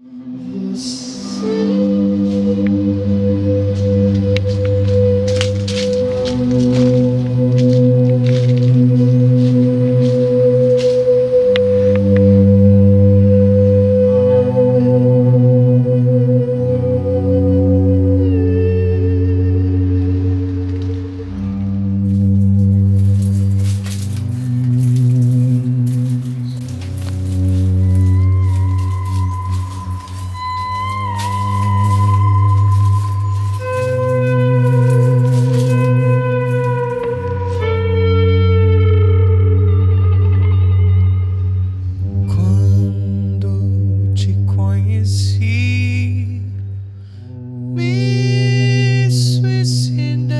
Me suicidei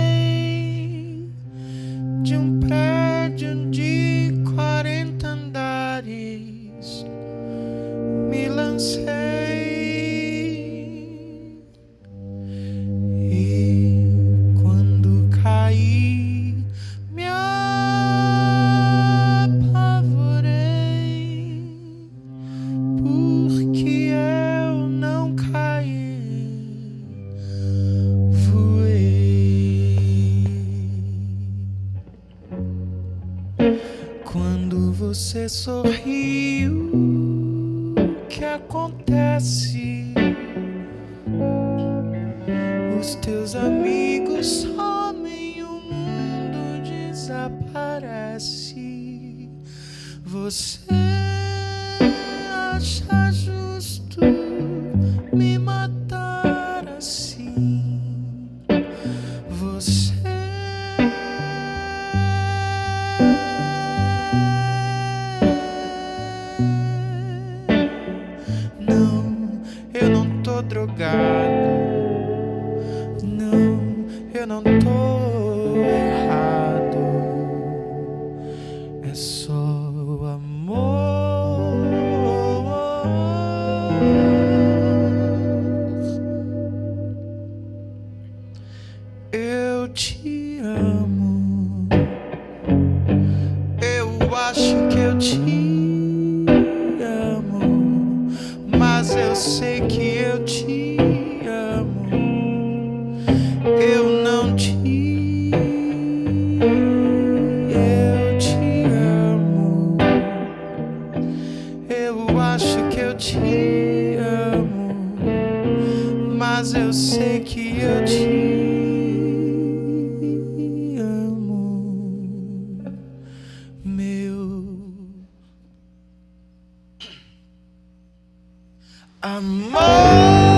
de um prédio de 40 andares. Me lancei e quando caí me apavorei, porque eu não caí. Quando você sorriu, o que acontece? Os teus amigos somem, o mundo desaparece. Você acha justo me matar assim? Você eu não tô drogado, não, eu não tô errado, é só amor. Eu te amo, eu acho que eu te amo, mas eu sei que eu te amo. Eu não te eu te amo. Eu acho que eu te amo, mas eu sei que eu te amo, meu amor.